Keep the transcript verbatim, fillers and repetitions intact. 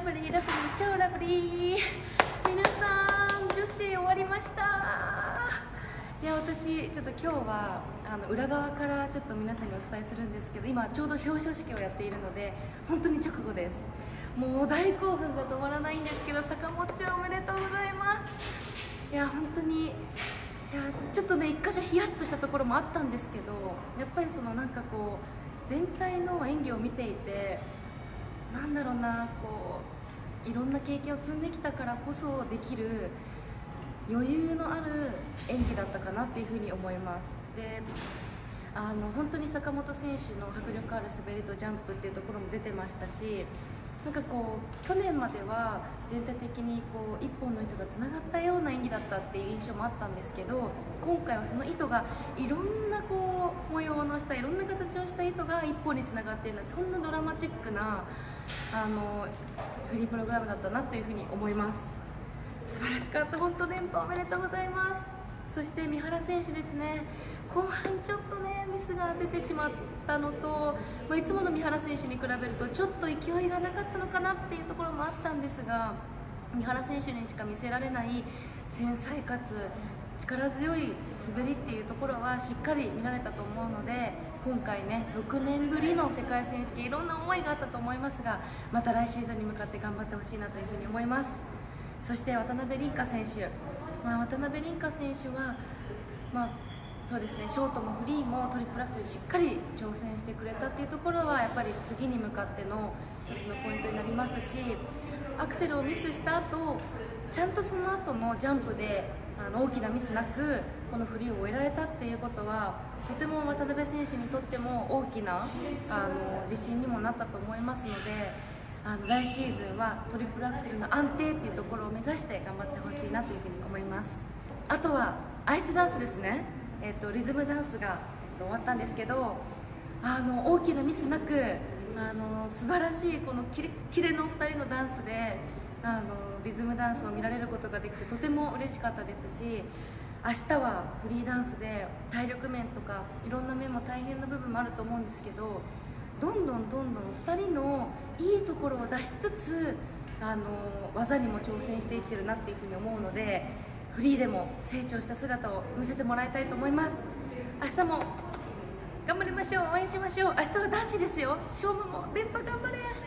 ブリーラブリー超ラブリー。皆さん、女子終わりました。いや、私ちょっと今日はあの裏側からちょっと皆さんにお伝えするんですけど、今ちょうど表彰式をやっているので本当に直後です。もう大興奮が止まらないんですけど、坂本ちゃんおめでとうございます。いや本当に、いやちょっとね一箇所ヒヤッとしたところもあったんですけど、やっぱりそのなんかこう全体の演技を見ていて、なんだろうな、こういろんな経験を積んできたからこそできる余裕のある演技だったかなっていうふうに思います。で、あの本当に坂本選手の迫力ある滑りとジャンプっていうところも出てましたし、なんかこう去年までは全体的にこう一本の糸がつながったような演技だったっていう印象もあったんですけど、今回はその糸がいろんなこう模様のしたいろんな形をした糸が一本につながっているのは、そんなドラマチックなあのフリープログラムだったなというふうに思います。素晴らしかった。本当連覇おめでとうございます。そして三原選手ですね、後半ちょっとねミスが出てしまったのと、まあ、いつもの三原選手に比べるとちょっと勢いがなかったのかなっていうところもあったんですが、三原選手にしか見せられない繊細かつ力強い滑りっていうところはしっかり見られたと思うので、今回ねろくねんぶりの世界選手権、いろんな思いがあったと思いますが、また来シーズンに向かって頑張ってほしいなというふうに思います。そして渡辺倫果選手、まあ、渡辺倫果選手は、まあ、そうですね、ショートもフリーもトリプルアクセルしっかり挑戦してくれたっていうところはやっぱり次に向かっての一つのポイントになりますし、アクセルをミスした後ちゃんとその後のジャンプであの大きなミスなくこのフリーを終えられたっていうことは、とても渡辺選手にとっても大きなあの自信にもなったと思いますので、あの来シーズンはトリプルアクセルの安定っていうところを目指して頑張ってほしいなというふうに思います。あとはアイスダンスですね、えっと、リズムダンスが、えっと、終わったんですけど、あの大きなミスなくあの素晴らしいこのキレキレのふたりのダンスであのリズムダンスを見られることができてとても嬉しかったですし、明日はフリーダンスで体力面とかいろんな面も大変な部分もあると思うんですけど、どんどんどんどんふたりのいいところを出しつつあの技にも挑戦していってるなっていうふうに思うので、フリーでも成長した姿を見せてもらいたいと思います。明日も頑張りましょう。応援しましょう。明日は男子ですよ。勝負も連覇頑張れ。